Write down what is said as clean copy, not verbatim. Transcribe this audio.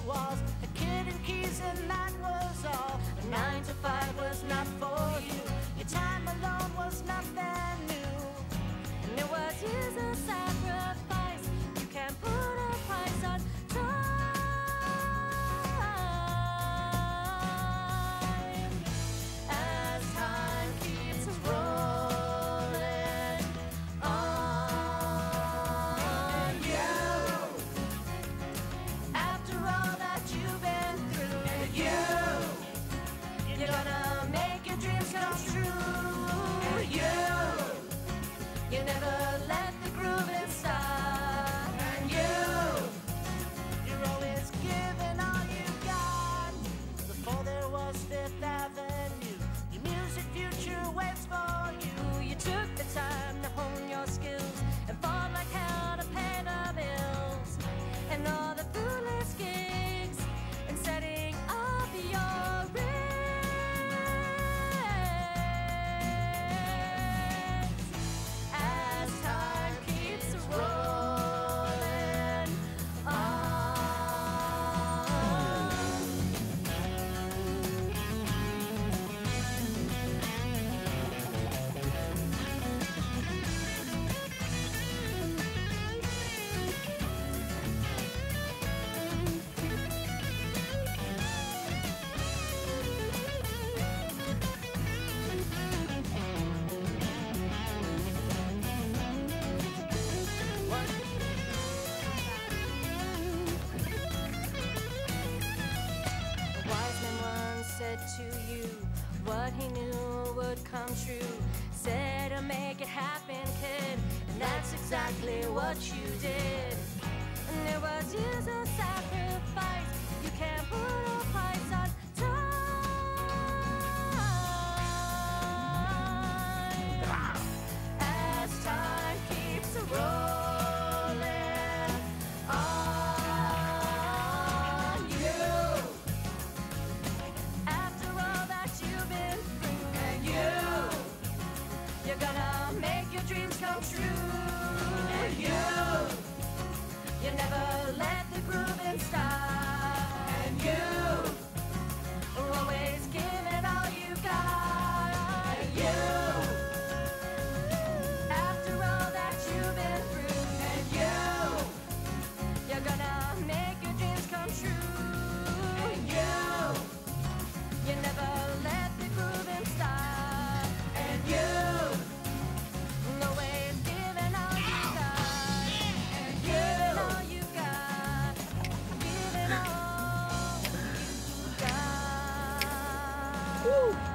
walls, a kid and keys, and that was all. A 9 to 5 was not for you. Your time alone was nothing new, and it was years of sacrifice. You can't put a price on time. As time keeps rolling on you, after all that you've been through, you're gonna make your dreams come true. You never let the grooving stop, and you're always giving all you got. Before there was Fifth Avenue, your music future waits for you. You took the time to hone your skills and fought like hell to pay the bills, and all the foolish gigs and setting up your rings. As time keeps rolling on. A wise man once said to you what he knew would come true. Said to make it happen, kid, and that's exactly what you did. And there was years of sacrifice. You can't put a price on time. As time keeps rolling on you, after all that you've been through, and you're gonna make your dreams come true. And you never let the grooving stop, and you're always giving all you got. And after all that you've been through, and you're gonna make your dreams come true. And you never let the grooving stop, and always giving all you got. And giving all you got, giving all you got.